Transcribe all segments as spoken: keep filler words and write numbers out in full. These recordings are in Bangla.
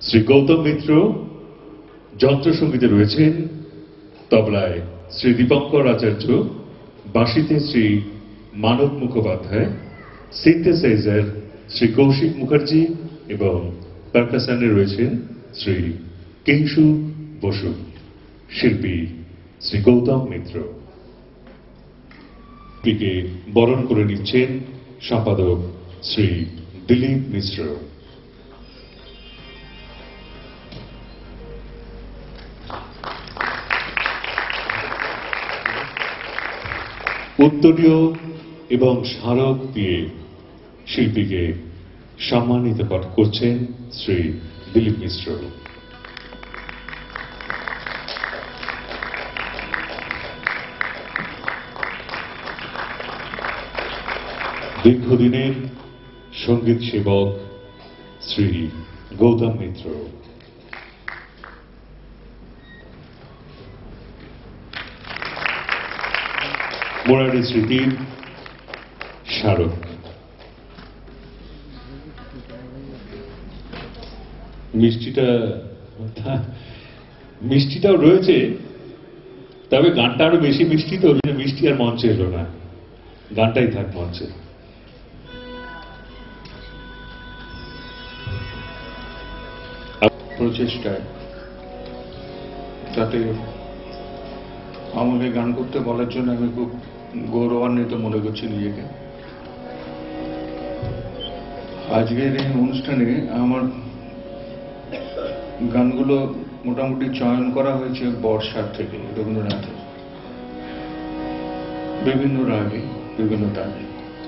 শ্রী গৌতম মিত্র, যন্ত্রসঙ্গীতে রয়েছেন তবলায় শ্রী দীপঙ্কর আচার্য, বাঁশিতে শ্রী মানব মুখোপাধ্যায়, সিনথেসাইজার শ্রী কৌশিক মুখার্জি এবং পারকাশনে রয়েছেন শ্রী কিংশু বসু। শিল্পী শ্রী গৌতম মিত্র। কে বরণ করে নিচ্ছেন সম্পাদক শ্রী দিলীপ মিশ্র। উত্তরীয় এবং স্মারক দিয়ে শিল্পীকে সম্মানিত করছেন শ্রী দিলীপ মিশ্র। দীর্ঘদিনের সঙ্গীত সেবক শ্রী গৌতম মিত্র। মোরারি স্মৃতির স্মারক। মিষ্টিটা মিষ্টিটাও রয়েছে, তবে গানটা আরো বেশি মিষ্টি, তো মিষ্টি আর মঞ্চে এলো না, গানটাই থাক মঞ্চে। প্রচেষ্টায় তাতে আমাকে গান করতে বলার জন্য আমি খুব গৌরবান্বিত মনে করছি নিজেকে। আজকের এই অনুষ্ঠানে আমার গানগুলো মোটামুটি চয়ন করা হয়েছে বর্ষার থেকে, রবীন্দ্রনাথের বিভিন্ন রাগে, বিভিন্ন তালে।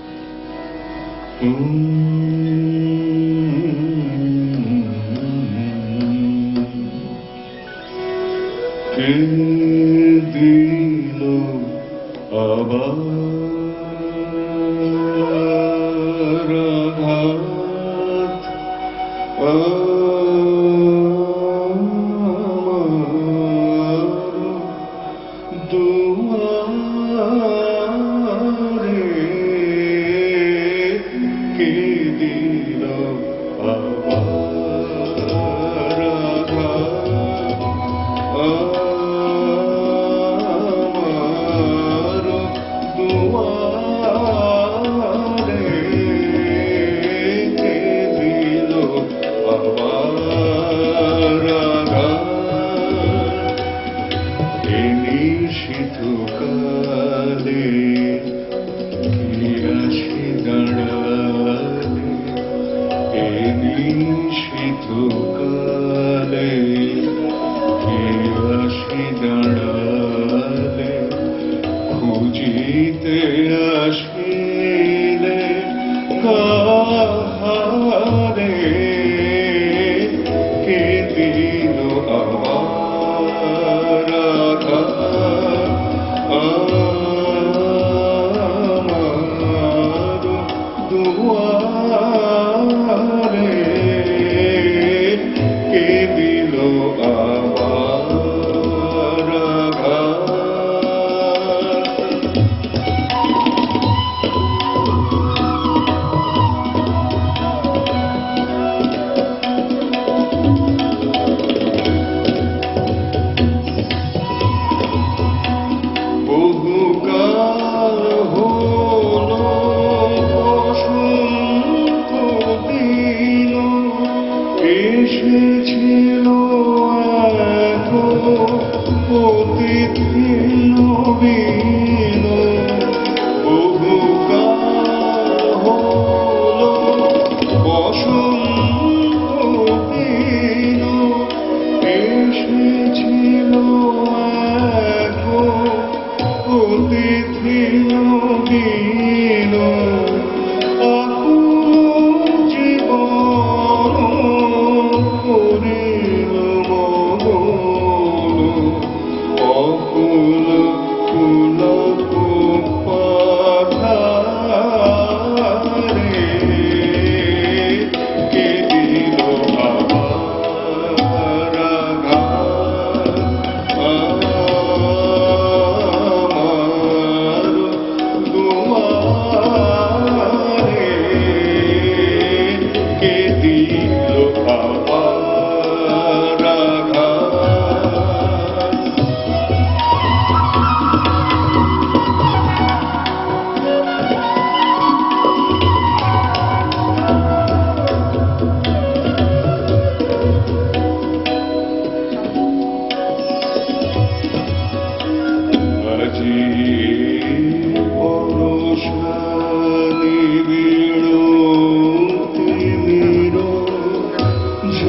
কে দিল আবার আঘাত আমার দুয়ারে, কে দিল আবার আঘাত খুঁজিতে আসিলে কাহারে, কে দিল আমার আঘাত আমার দুয়ারে, কে দিল আমার আঘাত। এসেছিল এত অতিথি নবীন, বহুকাল হলো বসন্ত দিন, এসেছিল এত অতিথি নবীন, অকুল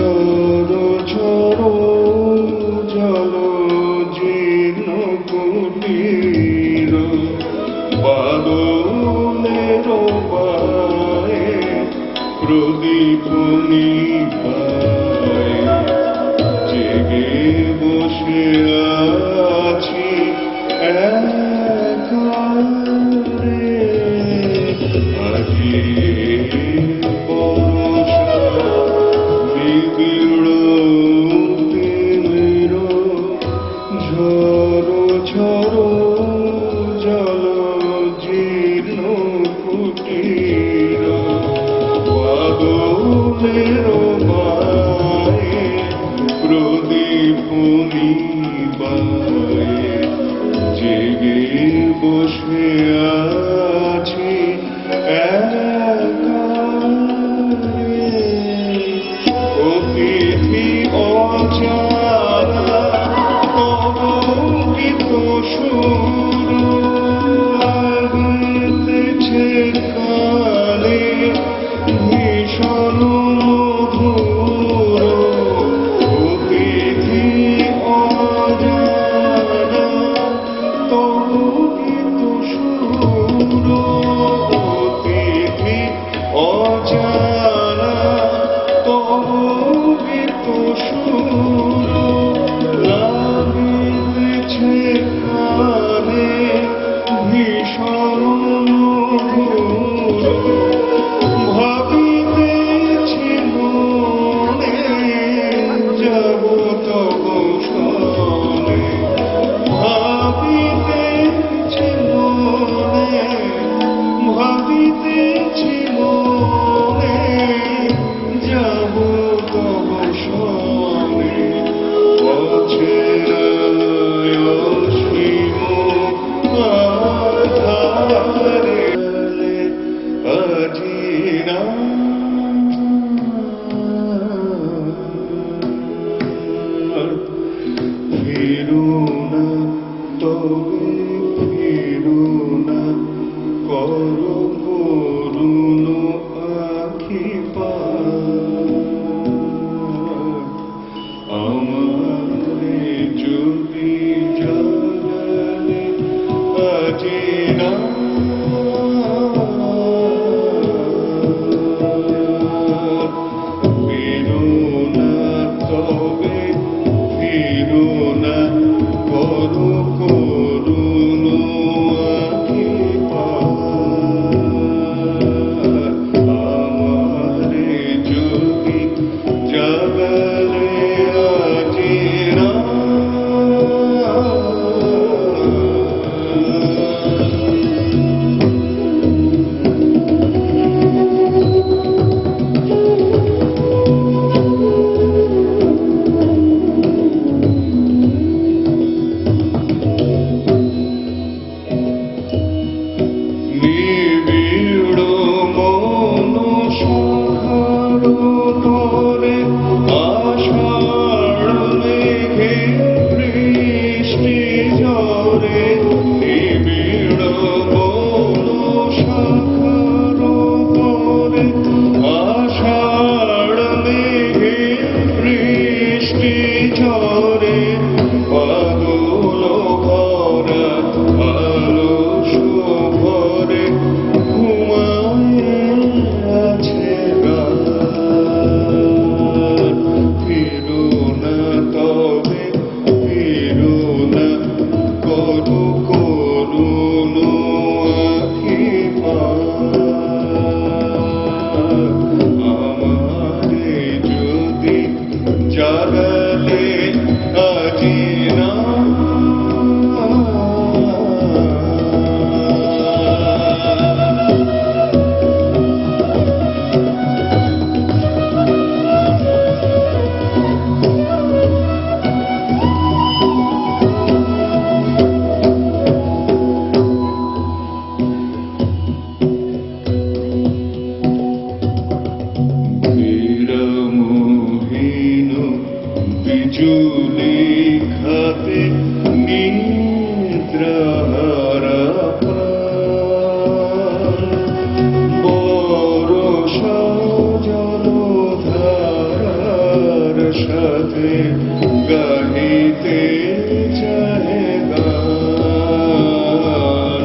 ঝরো ঝরো জল জীর্ণ কুটির বাদলের পায়ে প্রদীপ নিভায় জেগে বসে আছি একা রে আজি বর্ষা নিবিড় তিমির ঝরো ঝরো জল জীর্ণ কুটির বাদলের মায়ে প্রদীপ নিবায়ে জেগে বসে আছি একা রে অতিথি অজানা কলঙ্কিত সুর লাগতেছে কানে ভীষণ মধুর অতিথি অজানা কলঙ্কিত সুর অতিথি অজানা কলঙ্কিত সুর লাগিতেছে কানে ভীষণ মধুর ভাবিতেছি মনে যাব তব সনে ভাবিতেছি মনে ভাবিতেছি মনে যাব তব সনে অচেনায় অসীম আধারে আজি না ফিরু না তবে ফিরু না করো করুণ আখি আমারে যদি জাগালে আজি না ফিরু না তবে ফিরু না করো করুণ আখি আমারে যদি জাগালে আজি না নিবিড় মন সখার তরে আষাঢ় মেঘে বৃষ্টি ঝরে নিবিড় মন সখার তরে আষাঢ় মেঘে বৃষ্টি ঝরে বাদল ভরা আলো শোভরে ঘুমায়ে আছে রাত ফিরু না তবে ফিরু না করু করুণ আখি আমারে যদি জাগালে আজি না বিরমহীন বিজুলি খাতে নিদ্রাহারা প্রাণ বরষা জলধারা সাথে গাহিতে চাহে গান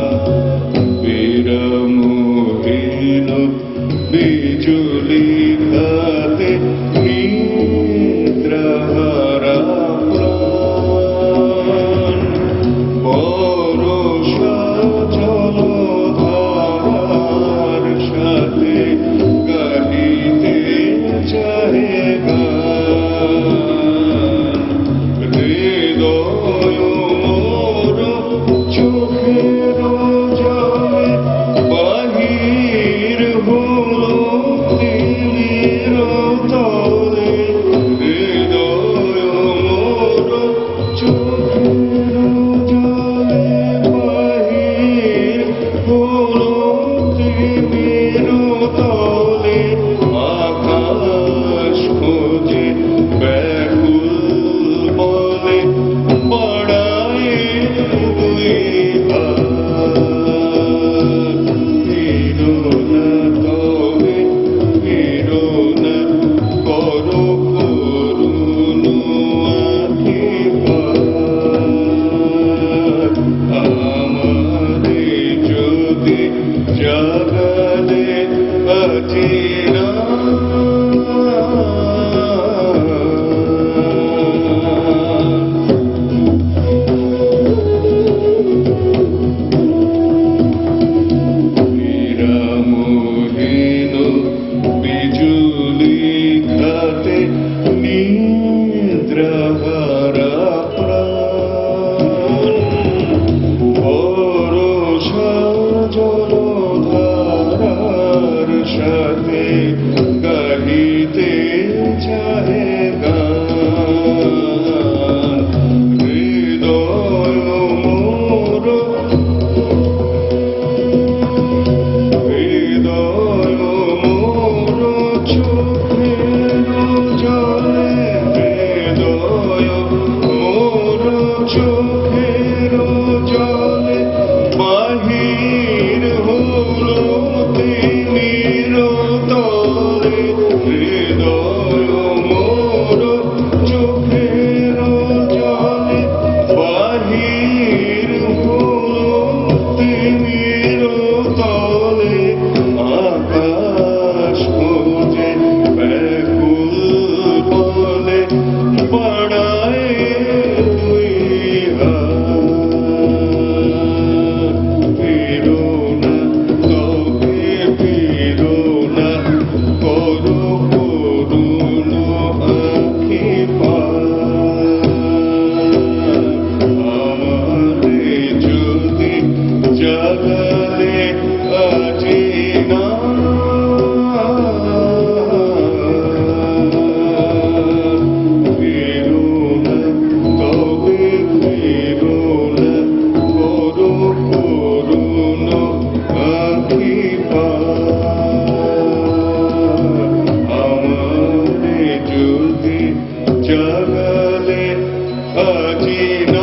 বিরামহীন বিজুলি খাতে নিদ্রাহারা প্রাণ বরষা জলধারার সাথে গাহিতে চাহে গান হৃদয় মোর চোখের জলে বাহির হলো তিমির তলে হৃদয় মোর চোখের জলে বাহির হলো তিমির তলে আকাশ খোঁজে ব্যাকুল বলে বাড়ায় দুই হাত ফিরো না তবে ফিরো না করো করুণ আশীর্বাদ আমারে যদি জাগালে আজি না বিরামহীন বিজুলি খাতে নিদ্রাহারা প্রাণ বরষা জলধারার সাথে গাহিতে চাহে গান হৃদয় মোর হৃদয় মোর চোখের জলে হৃদয় মোর চোখের জলে বাহির হলো তিমির তলে হৃদয় মোর চোখের জলে বাহির হলো তিমির তলে আকাশ খোঁজে ব্যাকুল বলে বাড়ায় দুই হাত ফিরো না তবে ফিরো না করো করুণ আশীর্বাদ আমারে যদি জাগালে আজি না ফিরো না তবে ফিরো না করো করুণ আশীর্বাদ আমারে যদি জাগালে আজি না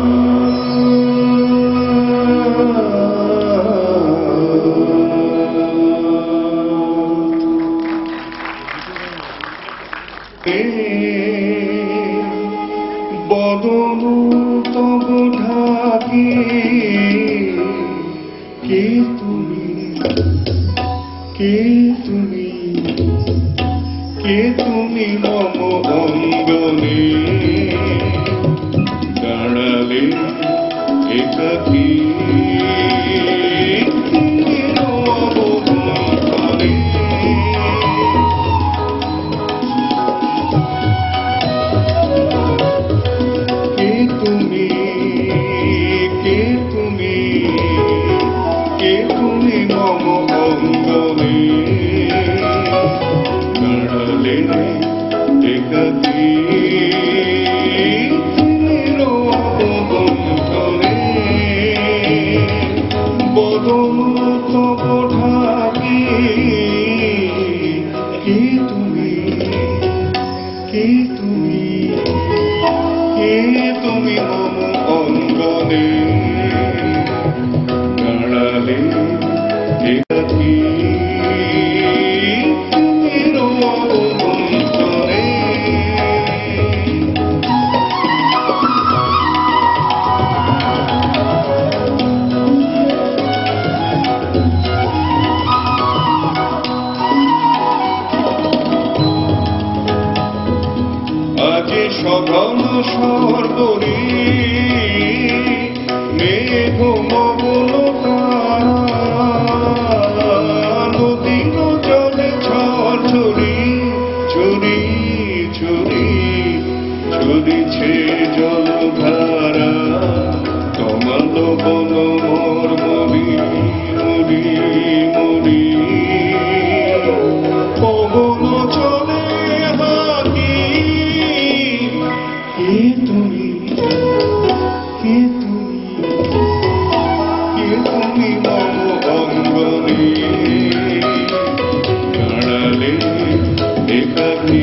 বদন তব ঢাকি কে তুমি কে তুমি কে তুমি মম অঙ্গনে দাঁড়ালে একাকী অবগুণ্ঠনে কে তুমি কে তুমি কে তুমি মম অঙ্গনে দাঁড়ালে একাকী অবগুণ্ঠনে বদন তব ঢাকি কে তুমি কে তুমি কে তুমি মম অঙ্গনে দাঁড়ালে একাকী অবগুণ্ঠনে আজে সঘন সর্বরী মেঘ মগন নদীর জলে ঝরঝরি ঝরি ঝরি ঝরিছে জলধারা কমল বন মোর মরি মরি মরি পবন চলে হাকি কে তুমি কে তুমি কে তুমি মম অঙ্গনে কাড়ালে একাকি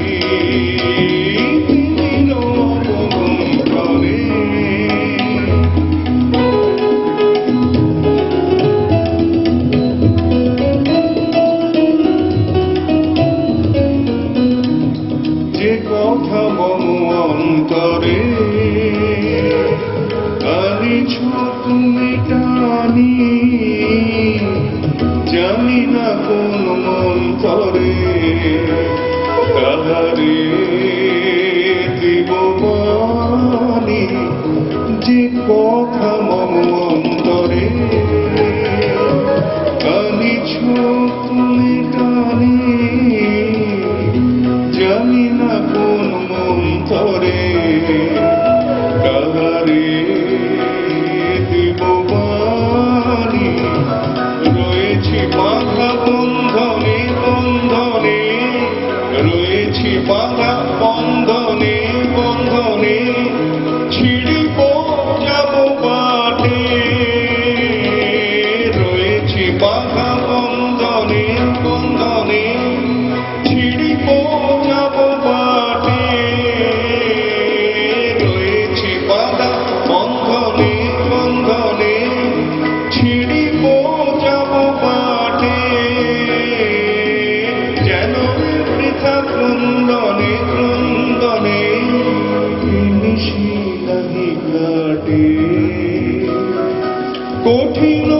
যে কথা মম অন্তরে আনিছ তুমি টানি জানি না কোন মন্তরে তাহারে দিব মানি যে কথা মম অন্তরে আনিছ তুমি টানি জানি না কোন মন্তরে কাহারে দিব বাণী রয়েছি বাধা বন্ধনে বন্ধনে রয়েছি বাধা বন্ধনে বন্ধনে ছিড়িব যাব বাটে রয়েছি বাধা বন্ধনে বন্ধনে ছিড়িব যাব বাটে রয়েছে বাধা বন্ধনে বন্ধনে ছিড়িব যাব বাটে যেন বৃথা ক্রন্দনে ক্রন্দনে নিশি নাহি ঘাটে কঠিন